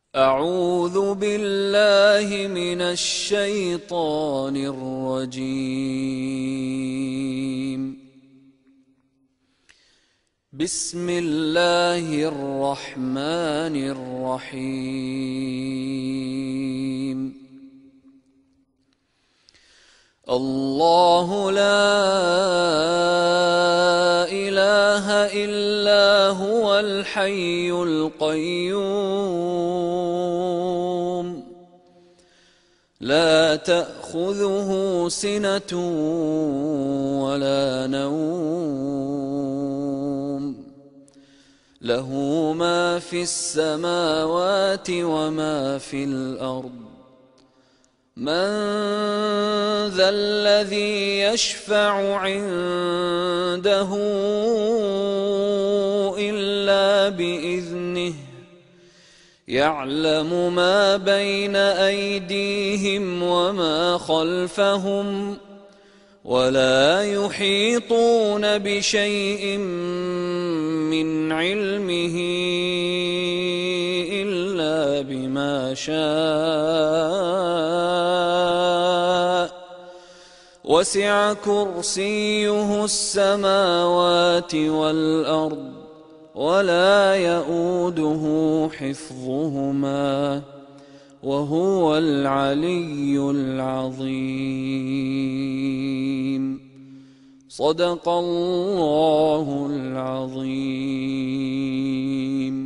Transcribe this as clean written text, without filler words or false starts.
أعوذ بالله من الشيطان الرجيم. بسم الله الرحمن الرحيم. الله لا إله إلا هو الحي القيوم لا تأخذه سنة ولا نوم له ما في السماوات وما في الأرض من ذا الذي يشفع عنده إلا بإذنه يعلم ما بين أيديهم وما خلفهم ولا يحيطون بشيء من علمه إلا بما شاء وسع كرسيه السماوات والأرض ولا يؤوده حفظهما وهو العلي العظيم. صدق الله العظيم.